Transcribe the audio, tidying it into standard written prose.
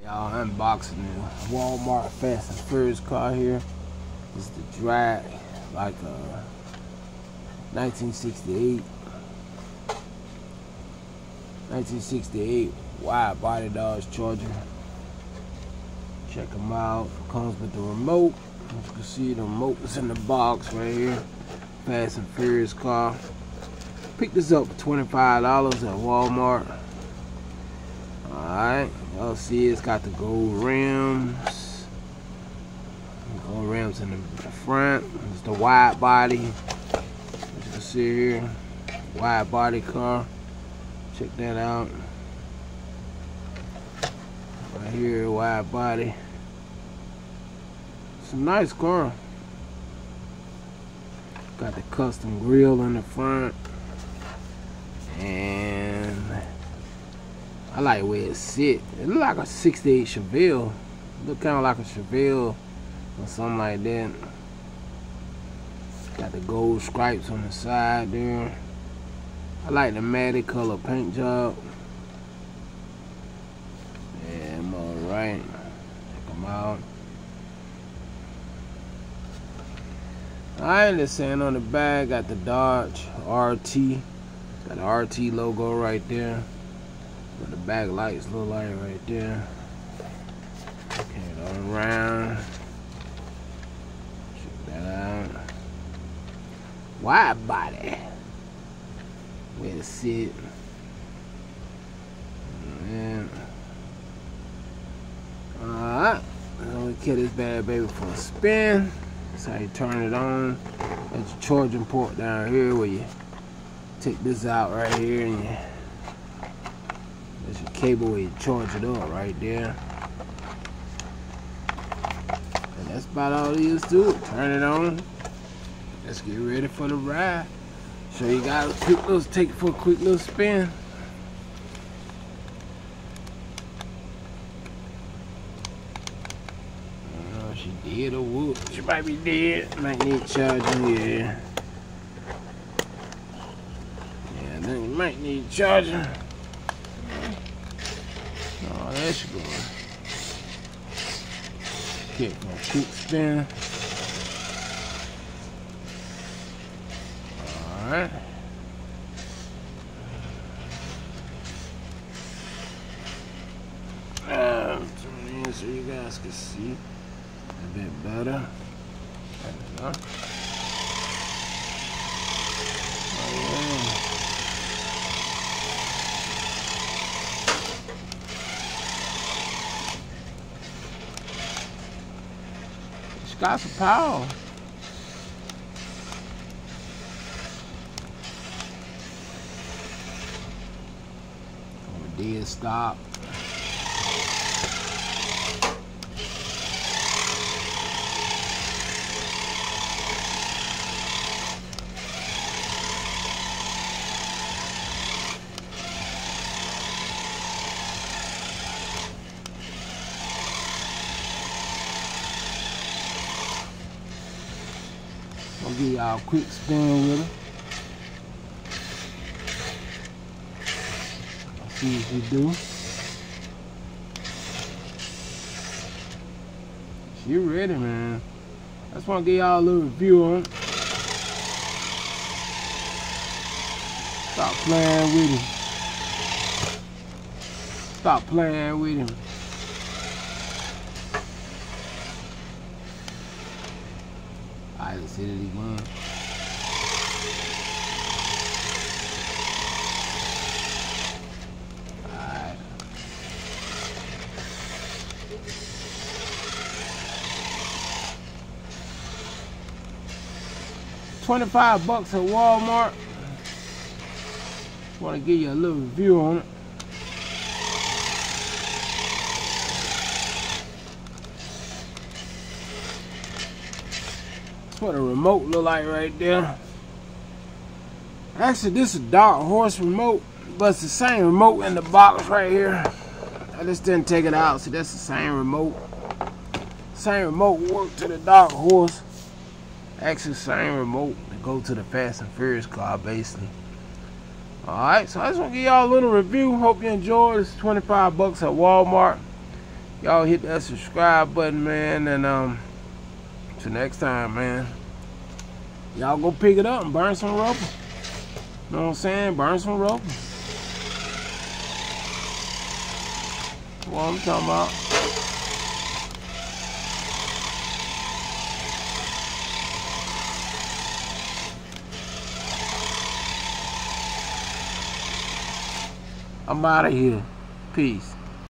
Y'all unboxing the Walmart Fast and Furious car here. This is the drag, like 1968 wide body Dodge Charger. Check them out. Comes with the remote. As you can see, the remote is in the box right here. Fast and Furious car. Picked this up for $25 at Walmart. Alright, y'all see it's got the gold rims. Gold rims in the front. It's the wide body. As you can see here, wide body car. Check that out. Right here, wide body. It's a nice car. Got the custom grille in the front. And I like where it sit. It look like a 68 Chevelle. Look kind of like a Chevelle or something like that. Got the gold stripes on the side there. I like the matted color paint job. Yeah, I'm alright. Check them out. Alright, let's saying on the back, got the Dodge RT. Got the RT logo right there. What the back lights look like right there. Okay, all around. Check that out. Wide body. Where to sit. And alright. Let's get this bad baby for a spin. That's how you turn it on. There's your charging port down here where you take this out right here and you, there's your cable where you charge it up right there. And that's about all there is to it. Turn it on. Let's get ready for the ride. So you guys take it for a quick little spin. I don't know if she dead or what. She might be dead. Might need charging here. Yeah, then you might need charging. Oh, there she goes. Kick my quick spin. Alright. Turn in so you guys can see a bit better. Oh, yeah. It's got some power. Dead stop. I'll give y'all a quick spin with her. See what we do. She ready, man. I just want to give y'all a little review on it. Stop playing with him. Stop playing with him. Alright, let's hit it again. $25 at Walmart. Want to give you a little review on it. That's what a remote look like right there. Actually, this is a Dark Horse remote, but it's the same remote in the box right here. I just didn't take it out. See, that's the same remote. Same remote work to the Dark Horse. Actually, same remote to go to the Fast and Furious car, basically. Alright, so I just want to give y'all a little review. Hope you enjoyed. It's $25 at Walmart. Y'all hit that subscribe button, man, and till next time, man. Y'all go pick it up and burn some rubber. You know what I'm saying? Burn some rubber. What I'm talking about. I'm out of here. Peace.